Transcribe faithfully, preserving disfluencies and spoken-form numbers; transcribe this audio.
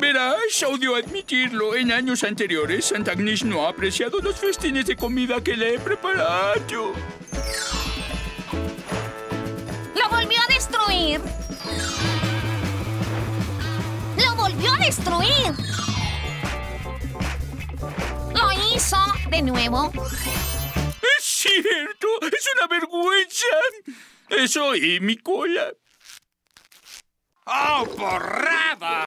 Verás, odio admitirlo. En años anteriores, Santa Agnes no ha apreciado los festines de comida que le he preparado. ¡Lo volvió a destruir! ¡Lo volvió a destruir! ¡Lo hizo de nuevo! ¡Es cierto! ¡Es una vergüenza! Eso y mi cola. ¡Oh, porrada!